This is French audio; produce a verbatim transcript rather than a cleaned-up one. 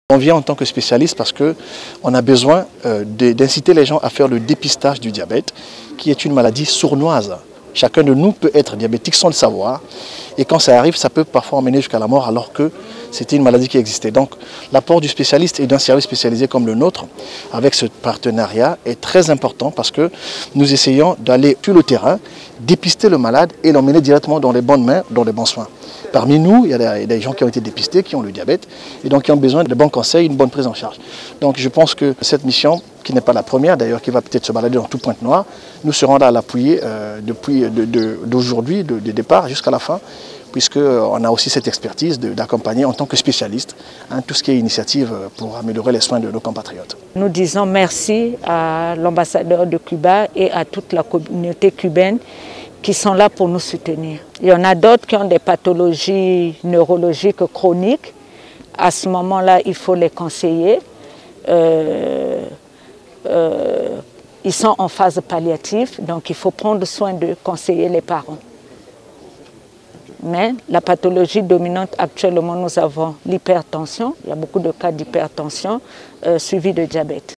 On vient en tant que spécialiste parce qu'on a besoin euh, d'inciter les gens à faire le dépistage du diabète, qui est une maladie sournoise. Chacun de nous peut être diabétique sans le savoir. Et quand ça arrive, ça peut parfois emmener jusqu'à la mort alors que c'était une maladie qui existait. Donc l'apport du spécialiste et d'un service spécialisé comme le nôtre, avec ce partenariat, est très important parce que nous essayons d'aller sur le terrain, dépister le malade et l'emmener directement dans les bonnes mains, dans les bons soins. Parmi nous, il y a des gens qui ont été dépistés, qui ont le diabète et donc qui ont besoin de bons conseils, une bonne prise en charge. Donc je pense que cette mission, qui n'est pas la première d'ailleurs, qui va peut-être se balader dans tout Pointe-Noire, nous serons là à l'appuyer euh, depuis d'aujourd'hui, de, de, de départ jusqu'à la fin, puisqu'on a aussi cette expertise d'accompagner en tant que spécialiste hein, tout ce qui est initiative pour améliorer les soins de nos compatriotes. Nous disons merci à l'ambassadeur de Cuba et à toute la communauté cubaine qui sont là pour nous soutenir. Il y en a d'autres qui ont des pathologies neurologiques chroniques. À ce moment-là, il faut les conseiller. Euh, euh, ils sont en phase palliative, donc il faut prendre soin de conseiller les parents. Mais la pathologie dominante actuellement, nous avons l'hypertension. Il y a beaucoup de cas d'hypertension euh, suivis de diabète.